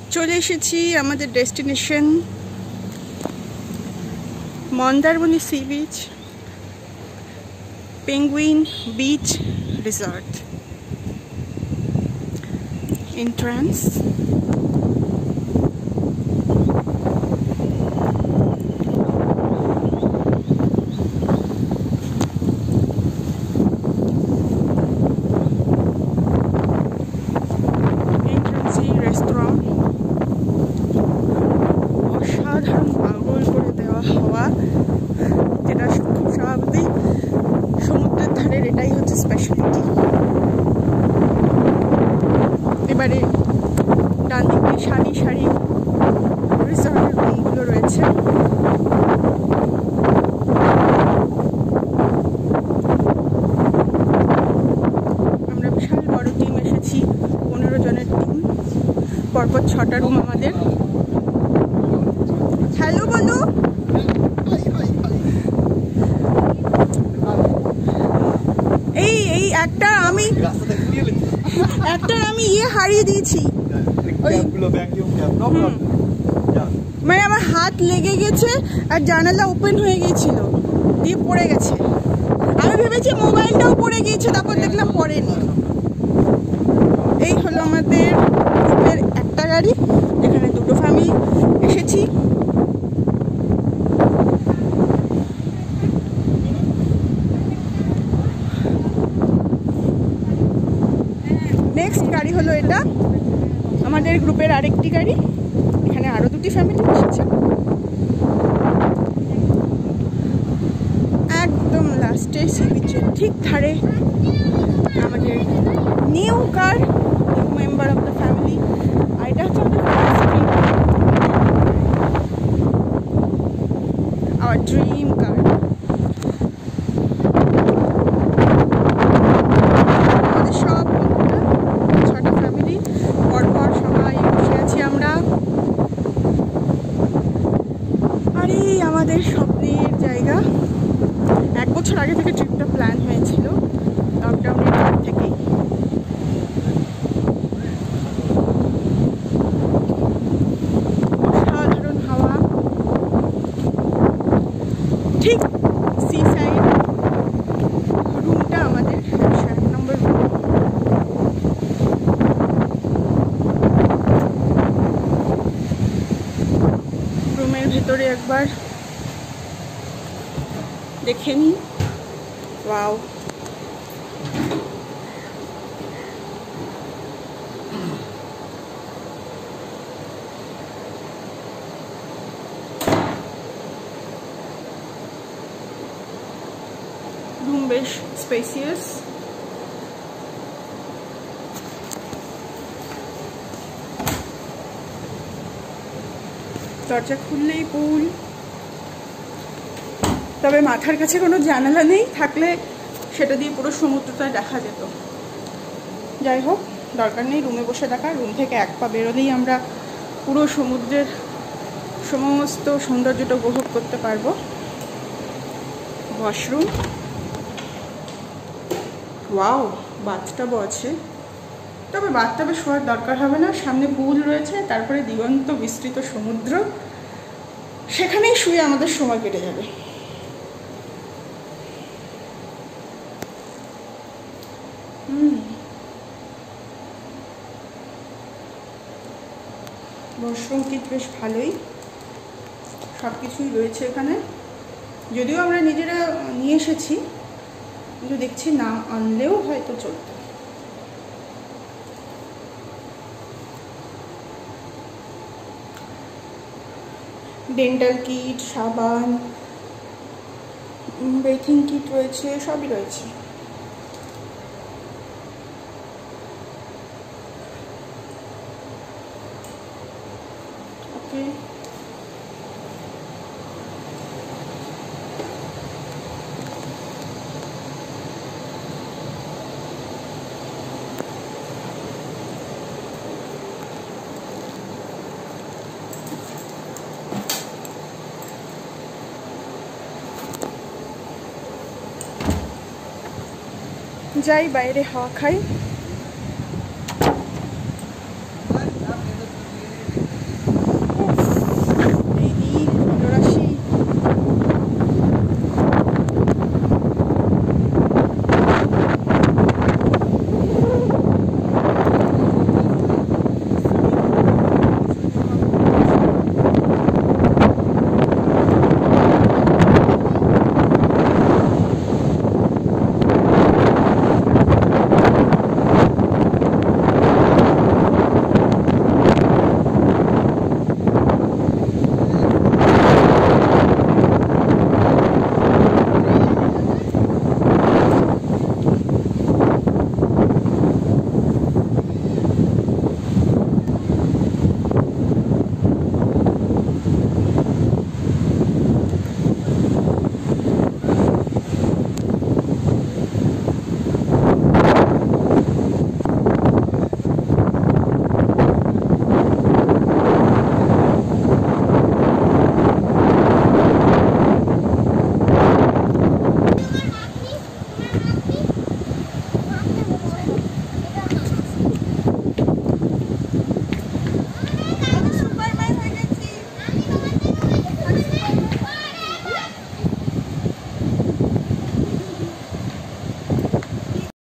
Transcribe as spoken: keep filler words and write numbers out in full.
চলে এসেছি আমাদের destination Mandarmani sea beach Penguin beach resort entrance. অসাধারণ পাগল করে দেওয়া হাওয়া, যেটা খুব স্বাভাবিক সমুদ্রের ধারের, এটাই হচ্ছে স্পেশালিটি। এবারে ডান দিকে সারি সারি রিসর্টের রুমগুলো রয়েছে। আমরা বিশাল বড় টিম এসেছি, পনেরো জনের টিম, পরপর ছটা রুম আমাদের। হ্যালো বলো। এই এই একটা আমি একটা আমি ইয়ে হারিয়ে দিয়েছি, মানে আমার হাত লেগে গেছে আর জানালা ওপেন হয়ে গিয়েছিল, দিয়ে পড়ে গেছে। আমি ভেবেছি মোবাইলটাও পড়ে গিয়েছে, তারপর দেখলাম পড়েনি। এই হলো আমাদের গ্রুপের একটা গাড়ি, এখানে দুটো ফ্যামিলি এসেছি। নেক্সট গাড়ি হলো এটা, আমাদের গ্রুপের আরেকটি গাড়ি, এখানে আরো দুটি ফ্যামিলি এসেছে। একদম লাস্টে সি বিচের ঠিক ধারে আমাদের new car, new member of the family. আর এটা হচ্ছে আওয়ার ড্রিম কার। আমাদের সব ছটা ফ্যামিলি পরপর সবাই বসে আছি আমরা। আর এই আমাদের স্বপ্নের জায়গা। এক বছর আগে থেকে ট্রিপটা প্ল্যান হয়েছিল, লকডাউনের পর থেকেই। অসাধারণ হাওয়া, ঠিক সি সাইড। রুমটা আমাদের সাত নম্বর রুম। রুমের ভেতরে একবার দেখে নিই। ওয়াও, রুম বেশ স্পেসিয়াস। দরজা খুললেই পুল, তবে মাথার কাছে কোনো জানালা নেই, থাকলে সেটা দিয়ে পুরো সমুদ্রটা দেখা যেত। যাই হোক, দরকার নেই রুমে বসে থাকা। রুম থেকে এক পা বেরোলেই আমরা পুরো সমুদ্রের সমস্ত সৌন্দর্যটা উপভোগ করতে পারবো। ওয়াশরুম, ওয়াও, বাথটাবও আছে, তবে বাথটাবে শোয়ার দরকার হবে না, সামনে পুল রয়েছে, তারপরে দিগন্ত বিস্তৃত সমুদ্র, সেখানেই শুয়ে আমাদের সময় কেটে যাবে। হুম, ওয়াশরুম কিট বেশ ভালোই, সব কিছুই রয়েছে এখানে। যদিও আমরা নিজেরা নিয়ে এসেছি, কিন্তু দেখছি না আনলেও হয়তো চলতো। ডেন্টাল কিট, সাবান, বেথিং কিট রয়েছে, সবই রয়েছে। ওকে, যাই বাইরে হাওয়া খাই।